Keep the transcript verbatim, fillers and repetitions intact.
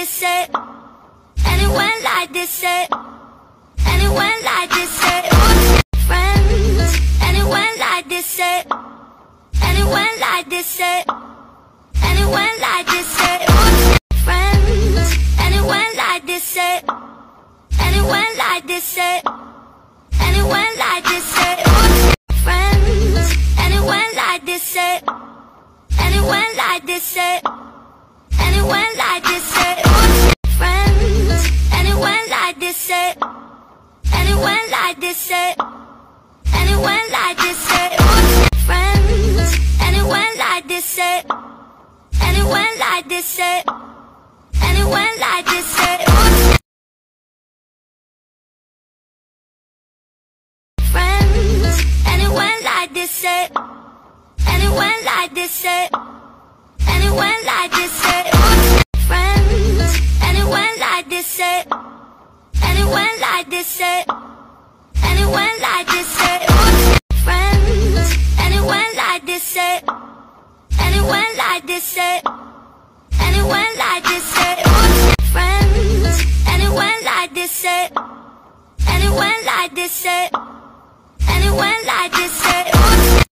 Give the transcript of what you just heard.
this it? Anyone like this it? Anyone like this it? Friends, anyone like this it? Anyone like this it? Anyone like this it? Friends, anyone like this it? Anyone like this it? Anyone like this it? Friends, anyone like this it? Anyone like this it? Anyone like this it? Friends, anyone like this it? Anyone like this it? Anyone like this it? Friends, anyone like this it? Anyone like this it? Anyone like this it? Friends, anyone like this it? Anyone like this it? Anyone like this it? Friends, anyone like this it? Anyone like this it? Anyone like this it? Friends, anyone like this it? Anyone like this it? Anyone like this it? Friends, anyone like this it? Anyone like this it? Anyone like this it?